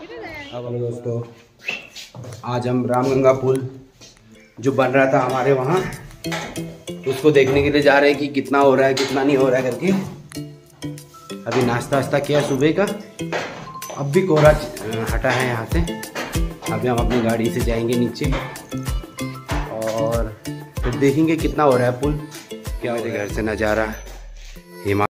Hello दोस्तों, आज हम रामगंगा पुल जो बन रहा था हमारे वहाँ, उसको देखने के लिए जा रहे हैं कि कितना हो रहा है कितना नहीं हो रहा है करके। अभी नाश्ता वास्ता किया सुबह का, अब भी कोहरा हटा है यहाँ से। अभी हम अपनी गाड़ी से जाएंगे नीचे और फिर देखेंगे कितना हो रहा है पुल। क्या मेरे घर से नज़ारा हिमा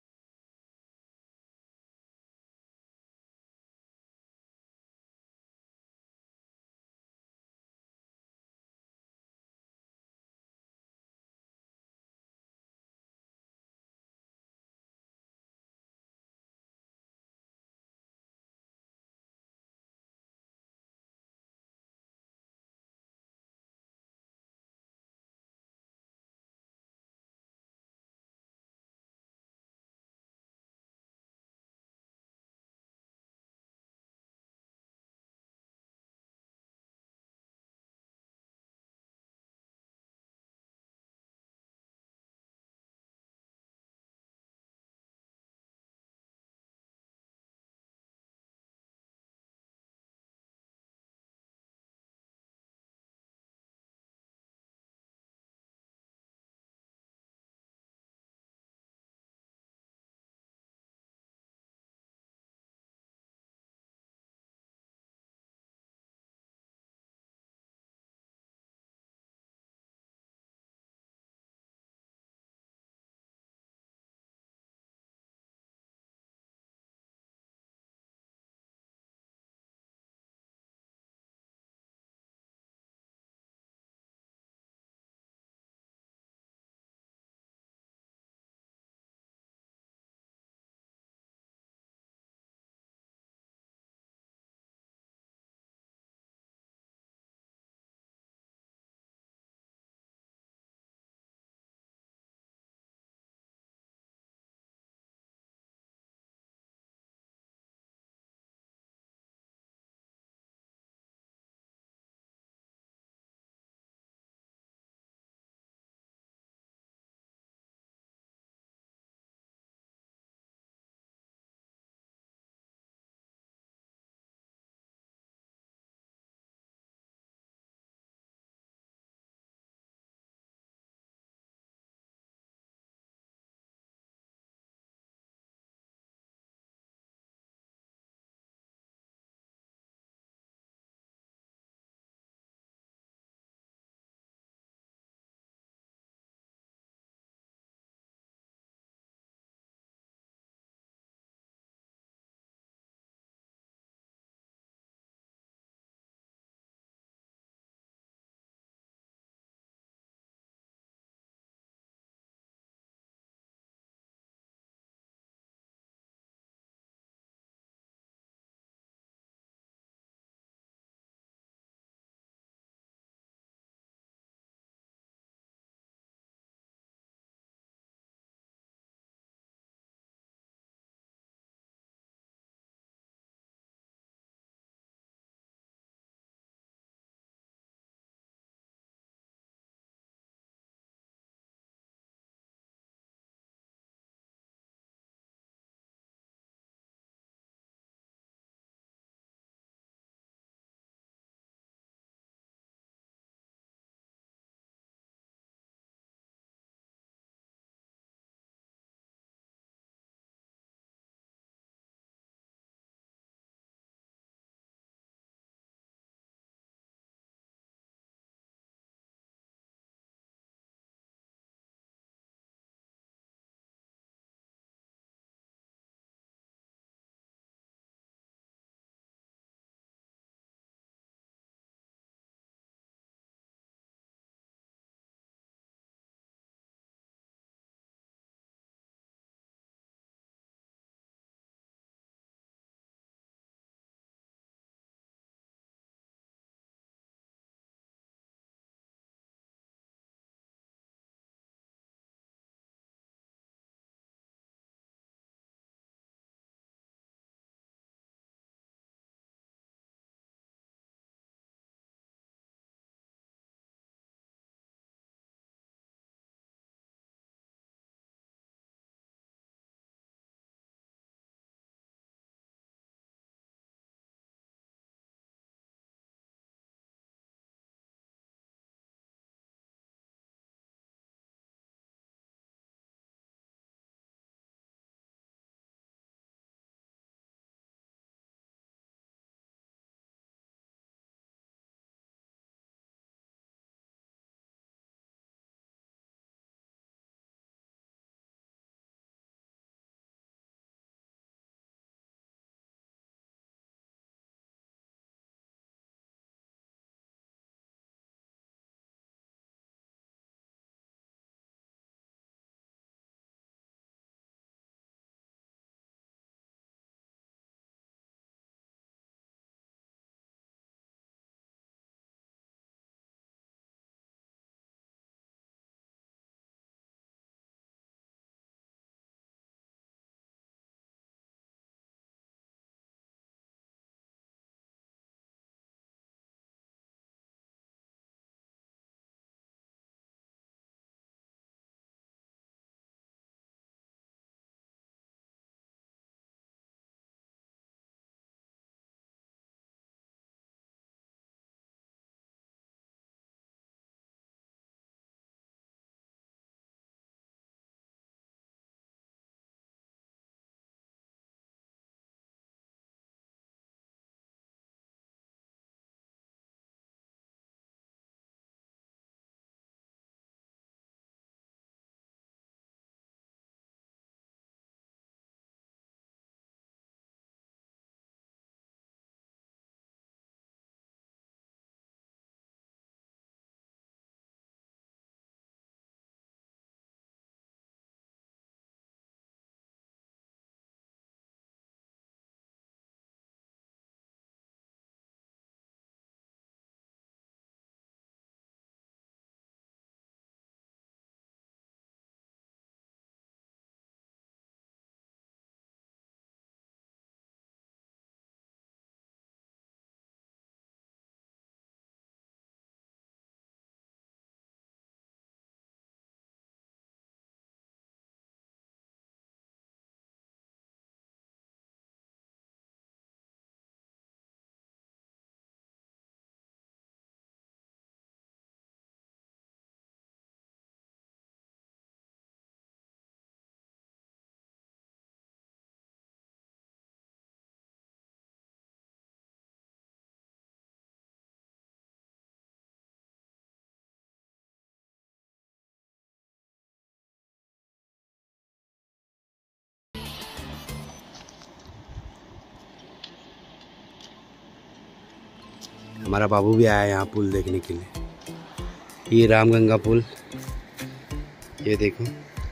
हमारा बाबू भी आया यहाँ पुल देखने के लिए। ये रामगंगा पुल, ये देखो।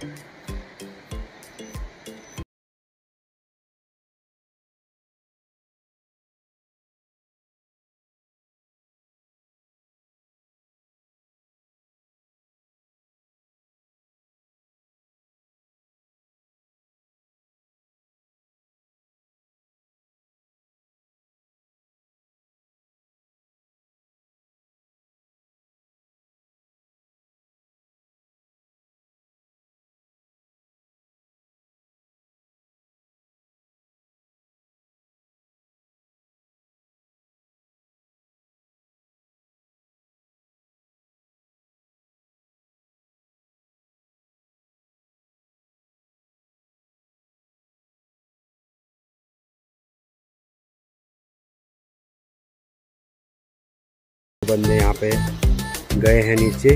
बंदे यहाँ पे गए हैं नीचे,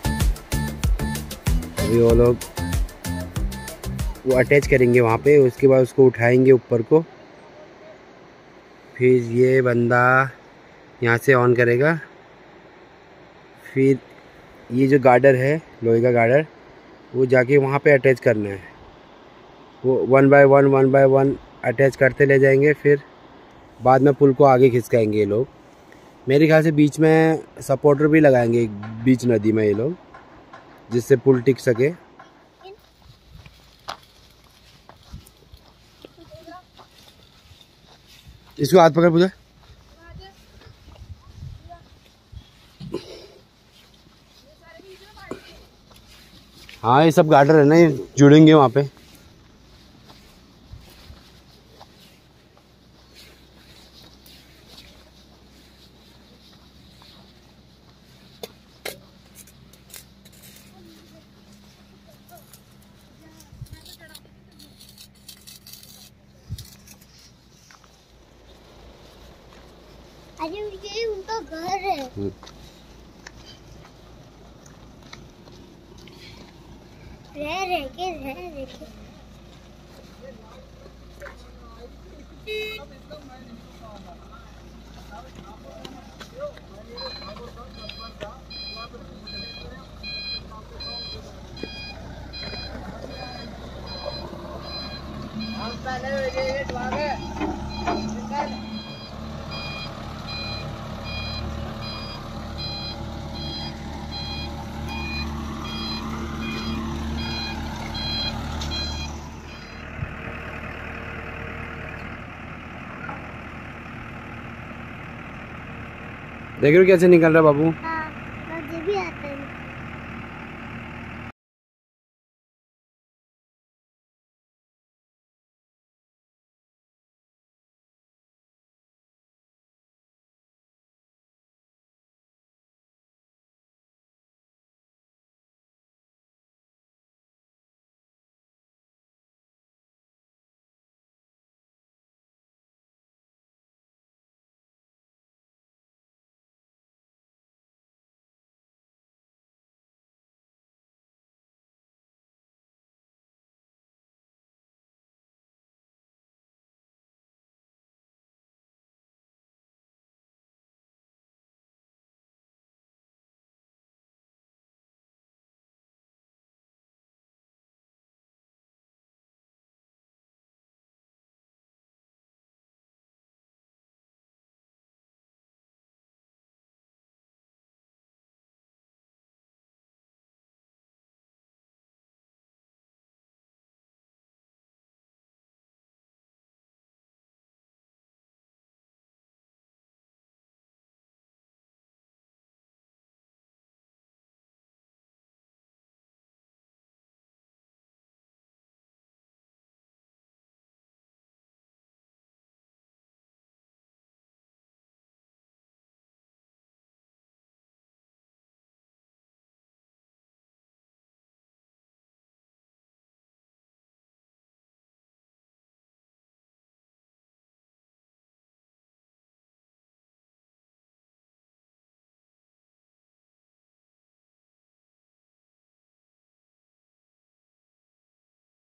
अभी वो लोग वो अटैच करेंगे वहाँ पे, उसके बाद उसको उठाएंगे ऊपर को, फिर ये बंदा यहाँ से ऑन करेगा, फिर ये जो गार्डर है लोहे का गार्डर, वो जाके वहाँ पे अटैच करना है। वो वन बाय वन अटैच करते ले जाएंगे, फिर बाद में पुल को आगे खिसकाएंगे ये लोग। मेरे ख्याल से बीच में सपोर्टर भी लगाएंगे बीच नदी में ये लोग, जिससे पुल टिक सके। इसको हाथ पकड़ पूजा। हाँ ये सब गार्डर है ना, ये जुड़ेंगे वहाँ पे। अरे ये उनका घर है। रह के देख रहे हो कैसे निकल रहा है बाबू।